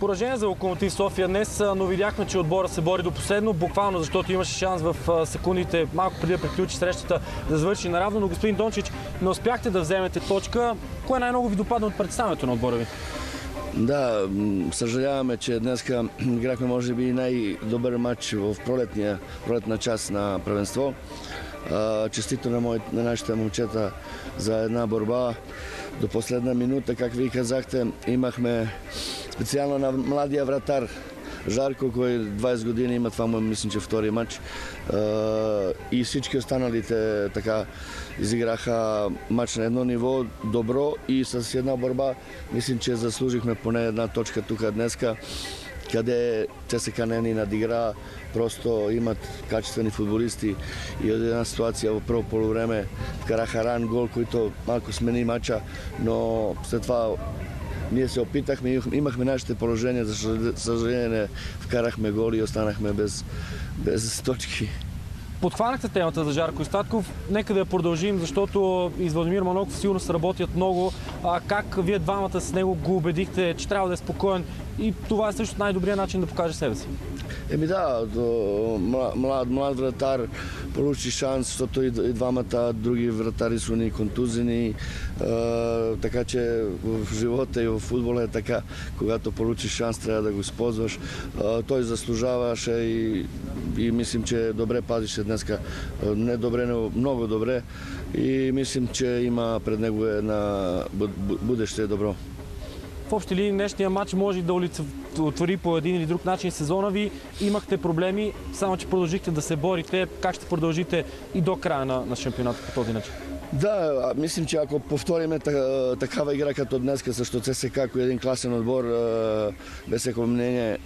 Поражение за Локомотив София днес, но видяхме, че отбора се бори до последно, буквално защото имаше шанс в секундите, малко преди да приключи срещата, да завърши наравно. Но господин Дончич, не успяхте да вземете точка. Кое най-много ви допадна от представянето на отбора ви? Да, съжаляваме, че днес играхме може би най-добър матч в пролетна част на първенство. Честито на нашите момчета за една борба до последна минута. Как ви казахте, имахме специално на младия вратар Жарко, който 20 години има, това мисля, че втори матч. И всички останалите така изиграха матч на едно ниво добро и с една борба мисля, че заслужихме поне една точка тук днеска, къде ЦСКА не ни надигра, просто имат качествени футболисти и от една ситуация в първо полувреме вкараха ран гол, който малко смени матча, но след това ние се опитахме, имахме нашите положения, за съжаление не вкарахме голи и останахме без точки. Подхванахте темата за Жарко Остатков. Нека да я продължим, защото и с Владимир Маноков сигурно се работят много. Как вие двамата с него го убедихте, че трябва да е спокоен и това е също най-добрият начин да покаже себе си? Да, млад вратар получи шанс, защото и двамата други вратари са ни контузени. Така че в живота и в футбола е така, когато получиш шанс, трябва да го използваш. Той заслужаваше и мислим, че добре пазише днеска. Не добре, но много добре. И мислим, че има пред него една бъдеще добро. В общи линии днешния матч може да отвори по един или друг начин сезона ви. Имахте проблеми, само че продължихте да се борите. Как ще продължите и до края на шампионата по този начин? Да, мислим, че ако повториме такава игра като днес срещу ЦСКА, ако е един класен отбор, без всяко мнение,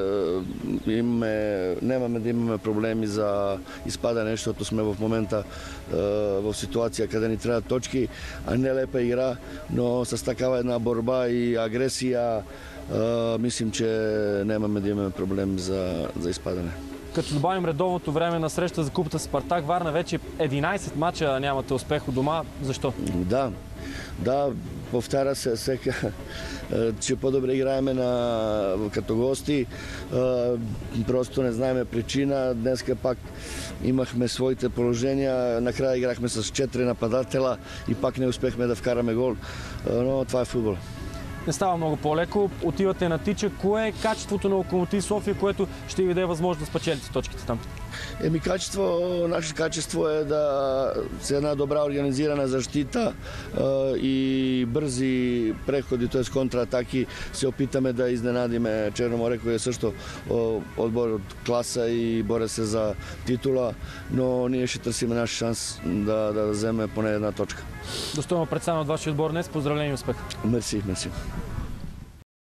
нямаме да имаме проблеми за изпадане, защото сме в момента в ситуация, къде ни трябва точки, а не лепа игра, но с такава една борба и агресия, мислим, че нямаме да имаме проблем за изпадане. Като добавим редовното време на среща за купата Спартак Варна, вече 11 мача нямате успех у дома. Защо? Да, повтаря се всека, че по-добре играеме като гости. Просто не знаеме причина. Днеска пак имахме своите положения. Накрая играхме с 4 нападателя и пак не успехме да вкараме гол. Но това е футбол. Не става много по-леко. Отивате на тича. Кое е качеството на Локомотив София, което ще ви даде възможност да спечелите точките там? Нашето качество е да се една добра организирана защита и бързи преходи, т.е. контратаки. Се опитаме да изненадиме Черно море, който е също отбор от класа и боря се за титула, но ние ще търсим наш шанс да вземе поне една точка. Достойно представяне от вашия отбор днес. Поздравления и успех! Мерси.